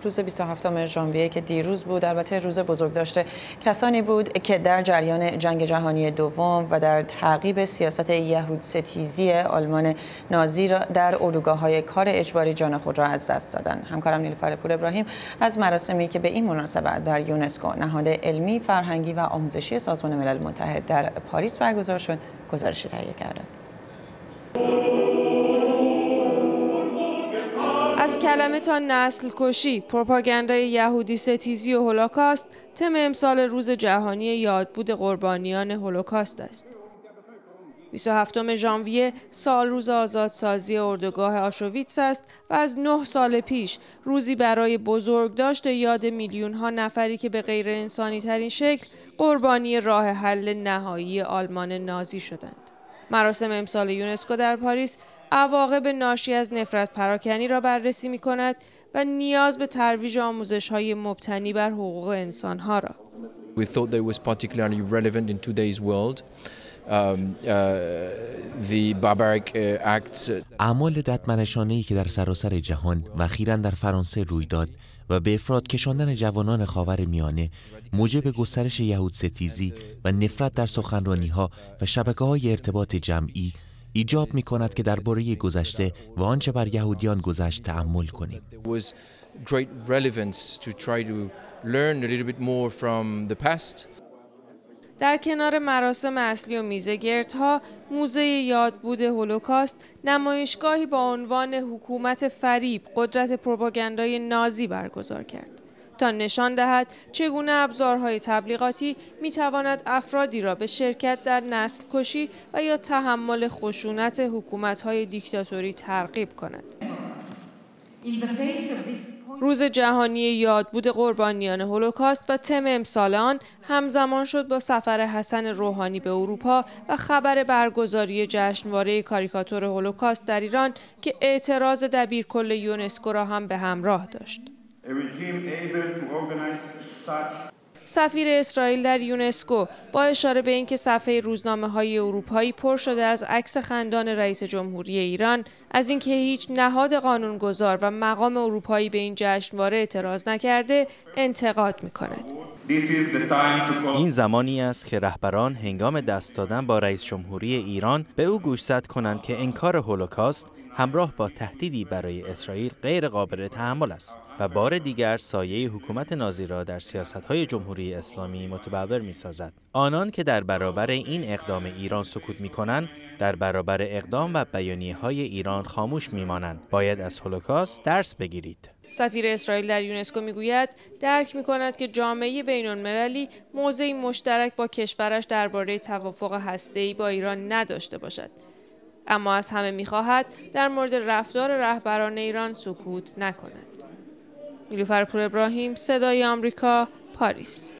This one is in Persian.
روز 27 ژانویه که دیروز بود، البته روز بزرگداشت کسانی بود که در جریان جنگ جهانی دوم و در تعقیب سیاست یهودستیزی آلمان نازی در اردوگاه‌های کار اجباری جان خود را از دست دادند. همکارم نیلوفر پور ابراهیم از مراسمی که به این مناسبت در یونسکو نهاد علمی، فرهنگی و آموزشی سازمان ملل متحد در پاریس برگزار شد، گزارشی تهیه کرده. از کلمه تا نسل کشی، پروپاگاندای یهودی ستیزی و هولوکاست، تم امسال روز جهانی یادبود قربانیان هولوکاست است. 27 ژانویه سال روز آزادسازی اردوگاه آشویتس است و از 9 سال پیش روزی برای بزرگداشت یاد میلیون‌ها نفری که به غیر انسانی ترین شکل قربانی راه حل نهایی آلمان نازی شدند. مراسم امسال یونسکو در پاریس عواقب ناشی از نفرت پراکنی را بررسی می‌کند و نیاز به ترویج آموزش‌های مبتنی بر حقوق انسان‌ها را. We thought that it was particularly relevant in today's world. The barbaric acts. اعمال ددمنشانه‌ای که در سراسر جهان و اخیراً در فرانسه روی داد و به افراد کشاندن جوانان خاورمیانه موجب گسترش یهودستیزی و نفرت در سخنرانی‌ها و شبکه‌های ارتباط جمعی ایجاب می‌کند که درباره گذشته و آنچه بر یهودیان گذشت تأمل کنیم. در کنار مراسم اصلی و میزگردها، موزه یادبود هولوکاست نمایشگاهی با عنوان حکومت فریب، قدرت پروپاگاندای نازی برگزار کرد تا نشان دهد چگونه ابزارهای تبلیغاتی میتواند افرادی را به شرکت در نسل کشی و یا تحمل خشونت حکومت‌های دیکتاتوری ترغیب کند. روز جهانی یادبود قربانیان هولوکاست و تم امسال آن همزمان شد با سفر حسن روحانی به اروپا و خبر برگزاری جشنواره کاریکاتور هولوکاست در ایران که اعتراض دبیرکل یونسکو را هم به همراه داشت. سفیر اسرائیل در یونسکو با اشاره به اینکه صفحه روزنامه‌های اروپایی پر شده از عکس خندان رئیس جمهوری ایران، از اینکه هیچ نهاد قانونگذار و مقام اروپایی به این جشنواره اعتراض نکرده، انتقاد می‌کند. این زمانی است که رهبران هنگام دست دادن با رئیس جمهوری ایران به او گوشزد کنند که انکار هولوکاست همراه با تهدیدی برای اسرائیل غیر قابل تحمل است و بار دیگر سایه حکومت نازی را در سیاست‌های جمهوری اسلامی متبعبر می‌سازد. آنان که در برابر این اقدام ایران سکوت می‌کنند، در برابر اقدام و بیانیه‌های ایران خاموش می‌مانند. باید از هولوکاست درس بگیرید. سفیر اسرائیل در یونسکو میگوید درک می‌کند که جامعه بین‌المللی موضعی مشترک با کشورش درباره توافق هسته‌ای با ایران نداشته باشد، اما از همه می‌خواهد در مورد رفتار رهبران ایران سکوت نکند. نیلوفر پور ابراهیم، صدای آمریکا، پاریس.